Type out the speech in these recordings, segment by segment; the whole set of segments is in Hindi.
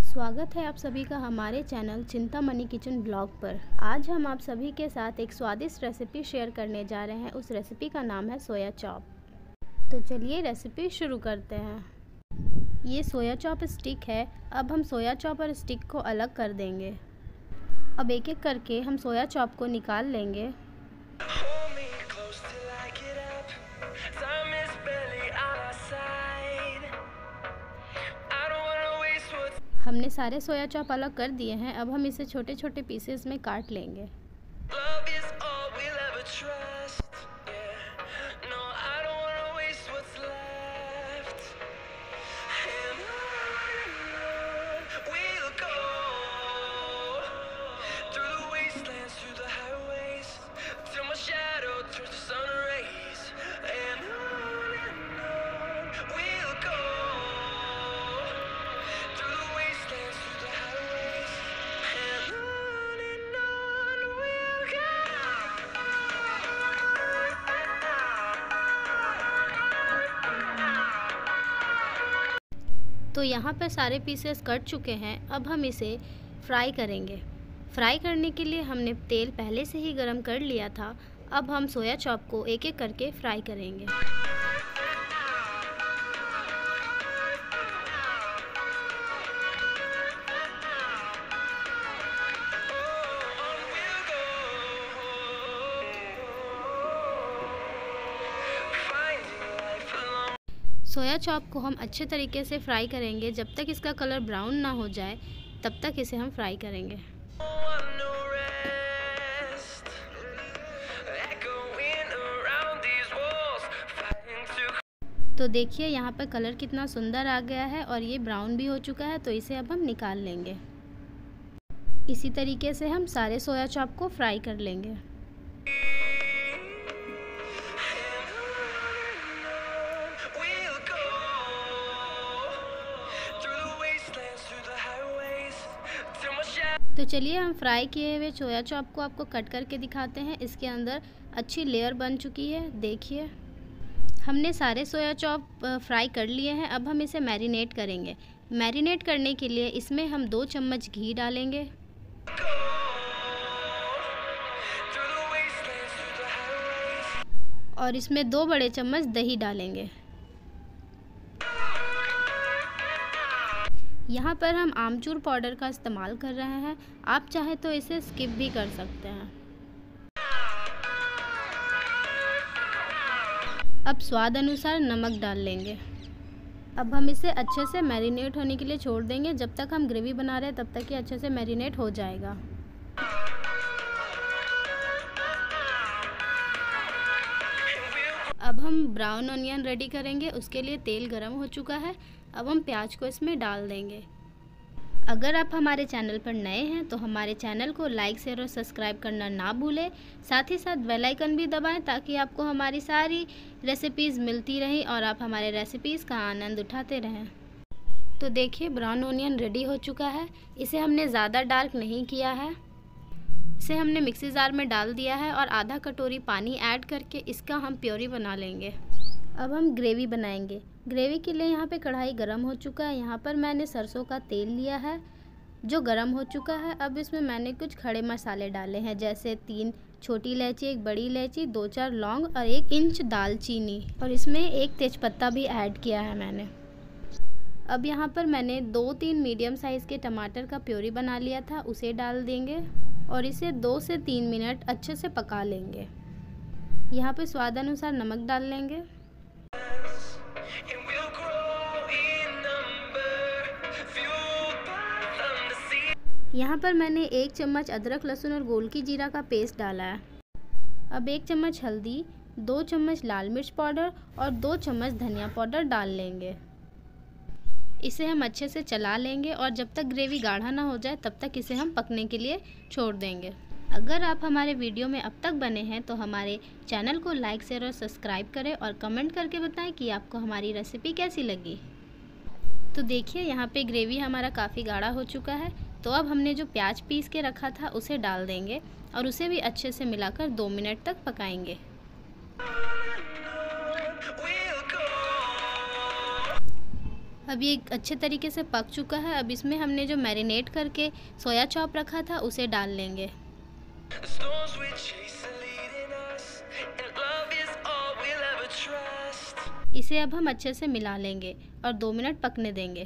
स्वागत है आप सभी का हमारे चैनल चिंतामणि किचन ब्लॉग पर। आज हम आप सभी के साथ एक स्वादिष्ट रेसिपी शेयर करने जा रहे हैं। उस रेसिपी का नाम है सोया चॉप। तो चलिए रेसिपी शुरू करते हैं। ये सोया चॉप स्टिक है। अब हम सोया चॉप और स्टिक को अलग कर देंगे। अब एक एक करके हम सोया चॉप को निकाल लेंगे। हमने सारे सोया चॉप अलग कर दिए हैं। अब हम इसे छोटे छोटे पीसेस में काट लेंगे। तो यहाँ पर सारे पीसेस कट चुके हैं। अब हम इसे फ्राई करेंगे। फ्राई करने के लिए हमने तेल पहले से ही गरम कर लिया था। अब हम सोया चॉप को एक एक करके फ्राई करेंगे। सोया चॉप को हम अच्छे तरीके से फ्राई करेंगे। जब तक इसका कलर ब्राउन ना हो जाए तब तक इसे हम फ्राई करेंगे। तो देखिए यहाँ पर कलर कितना सुंदर आ गया है और ये ब्राउन भी हो चुका है। तो इसे अब हम निकाल लेंगे। इसी तरीके से हम सारे सोया चॉप को फ्राई कर लेंगे। तो चलिए हम फ्राई किए हुए सोया चॉप को आपको कट करके दिखाते हैं। इसके अंदर अच्छी लेयर बन चुकी है। देखिए हमने सारे सोया चॉप फ्राई कर लिए हैं। अब हम इसे मैरिनेट करेंगे। मैरिनेट करने के लिए इसमें हम 2 चम्मच घी डालेंगे और इसमें 2 बड़े चम्मच दही डालेंगे। यहाँ पर हम आमचूर पाउडर का इस्तेमाल कर रहे हैं। आप चाहे तो इसे स्किप भी कर सकते हैं। अब स्वाद अनुसार नमक डाल लेंगे। अब हम इसे अच्छे से मैरिनेट होने के लिए छोड़ देंगे। जब तक हम ग्रेवी बना रहे हैं तब तक ये अच्छे से मैरिनेट हो जाएगा। अब हम ब्राउन ऑनियन रेडी करेंगे। उसके लिए तेल गरम हो चुका है। अब हम प्याज को इसमें डाल देंगे। अगर आप हमारे चैनल पर नए हैं तो हमारे चैनल को लाइक शेयर और सब्सक्राइब करना ना भूलें। साथ ही साथ बेल आइकन भी दबाएं ताकि आपको हमारी सारी रेसिपीज़ मिलती रहें और आप हमारे रेसिपीज़ का आनंद उठाते रहें। तो देखिए ब्राउन ऑनियन रेडी हो चुका है। इसे हमने ज़्यादा डार्क नहीं किया है। इसे हमने मिक्सी जार में डाल दिया है और आधा कटोरी पानी ऐड करके इसका हम प्योरी बना लेंगे। अब हम ग्रेवी बनाएंगे। ग्रेवी के लिए यहाँ पे कढ़ाई गरम हो चुका है। यहाँ पर मैंने सरसों का तेल लिया है जो गरम हो चुका है। अब इसमें मैंने कुछ खड़े मसाले डाले हैं जैसे 3 छोटी इलायची, 1 बड़ी इलायची, 2-4 लौंग और 1 इंच दालचीनी और इसमें 1 तेज़पत्ता भी ऐड किया है मैंने। अब यहाँ पर मैंने 2-3 मीडियम साइज़ के टमाटर का प्योरी बना लिया था, उसे डाल देंगे और इसे 2 से 3 मिनट अच्छे से पका लेंगे। यहाँ पे स्वाद अनुसार नमक डाल लेंगे। यहाँ पर मैंने 1 चम्मच अदरक, लहसुन और गोलकी जीरा का पेस्ट डाला है। अब 1 चम्मच हल्दी, 2 चम्मच लाल मिर्च पाउडर और 2 चम्मच धनिया पाउडर डाल लेंगे। इसे हम अच्छे से चला लेंगे और जब तक ग्रेवी गाढ़ा ना हो जाए तब तक इसे हम पकने के लिए छोड़ देंगे। अगर आप हमारे वीडियो में अब तक बने हैं तो हमारे चैनल को लाइक शेयर और सब्सक्राइब करें और कमेंट करके बताएं कि आपको हमारी रेसिपी कैसी लगी। तो देखिए यहाँ पे ग्रेवी हमारा काफ़ी गाढ़ा हो चुका है। तो अब हमने जो प्याज पीस के रखा था उसे डाल देंगे और उसे भी अच्छे से मिलाकर 2 मिनट तक पकाएंगे। अब ये अच्छे तरीके से पक चुका है। अब इसमें हमने जो मैरिनेट करके सोया चॉप रखा था उसे डाल लेंगे। इसे अब हम अच्छे से मिला लेंगे और 2 मिनट पकने देंगे।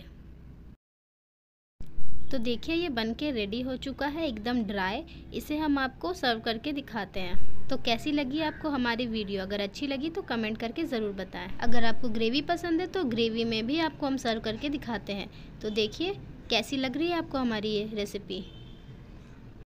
तो देखिए ये बनके रेडी हो चुका है, एकदम ड्राई। इसे हम आपको सर्व करके दिखाते हैं। तो कैसी लगी आपको हमारी वीडियो? अगर अच्छी लगी तो कमेंट करके ज़रूर बताएं। अगर आपको ग्रेवी पसंद है तो ग्रेवी में भी आपको हम सर्व करके दिखाते हैं। तो देखिए कैसी लग रही है आपको हमारी ये रेसिपी।